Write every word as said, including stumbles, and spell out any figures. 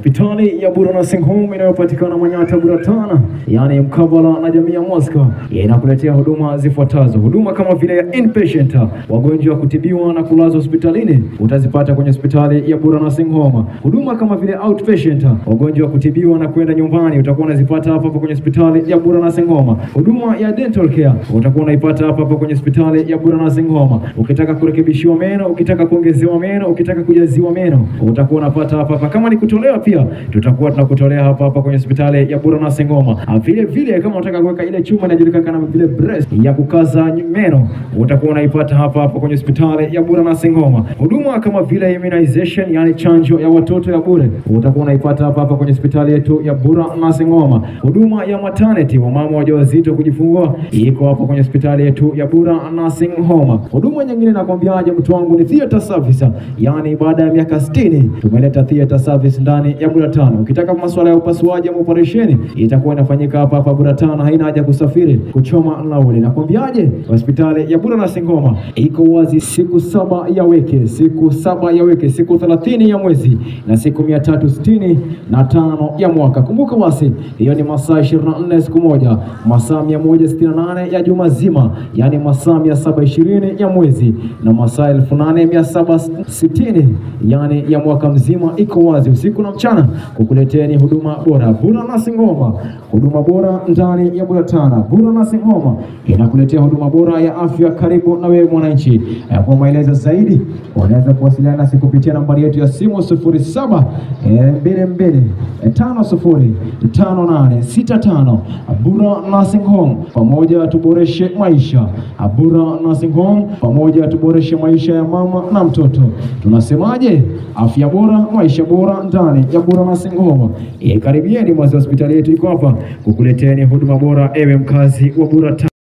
Hospitali ya Bura Nursing Home inayopatikana Manyata Buratana, yani mkabala na jamii ya Moscow, inakuletea huduma zifuatazo. Huduma kama vile ya inpatient, wagonjwa kutibiwa na kulazwa hospitalini, utazipata kwenye hospitali ya Bura Nursing Home. Huduma kama vile outpatient, wagonjwa kutibiwa na kwenda nyumbani, utakuwa unazipata hapa hapa kwenye hospitali ya Bura Nursing Home. Huduma ya dental care utakuwa unaipata hapa hapa kwenye hospitali ya Bura Nursing Home. Ukitaka kurekebishiwa meno, ukitaka kuongezewa meno, ukitaka kujaziwa meno, utakuwa unapata hapa hapa. Kama ni kutolewa pia, tutakuwa tunakutolea hapa hapa kwenye hospitali ya Bura Nursing Home. Vile vile kama unataka kuweka ile chuma inajulikana kama vile breast ya kukaza meno, utakuwa unaipata hapa hapa kwenye hospitali ya Bura Nursing Home. Huduma kama vile immunization, yani chanjo ya watoto ya bure, utakuwa unaipata hapa hapa kwenye hospitali yetu ya Bura Nursing Home. Huduma ya maternity, wa mama wajawazito kujifungua, iko hapa kwenye hospitali yetu ya Bura Nursing Home. Huduma nyingine nakwambiaje mtu wangu ni theater service, yani baada ya miaka sitini tumeleta theater service ndani ya Buratana. Ukitaka masuala ya upasuaji au operation, itakuwa inafanyika hapa hapa Buratana, haina haja kusafiri kuchoma nauli. Nakwambiaje, hospitali ya Bura Nursing Home iko wazi siku saba ya wiki, siku saba ya wiki, siku thelathini ya mwezi na siku mia tatu sitini na tano ya mwaka. Kumbuka basi, hiyo ni masaa ishirini na nne siku moja, masaa mia moja sitini na nane ya juma zima, yani masaa mia saba ishirini ya mwezi na masaa elfu nane mia saba sitini yani ya mwaka mzima. Iko wazi usiku na mchana kukuleteni huduma bora. Bura Nursing Home, huduma bora ndani ya Buratana. Bura Nursing Home inakuletea huduma bora ya afya karibu na wewe mwananchi. Kwa maelezo zaidi unaweza kuwasiliana nasi kupitia nambari yetu ya simu sifuri saba mbili mbili tano sifuri tano nane sita tano. Bura Nursing Home, pamoja tuboreshe maisha. Bura Nursing Home, pamoja tuboreshe maisha ya mama na mtoto. Tunasemaje? Afya bora, maisha bora ndani ya Bura Nursing Home. E, karibieni mwazi hospitali yetu iko hapa kukuleteni huduma bora, ewe mkazi wa Buratana.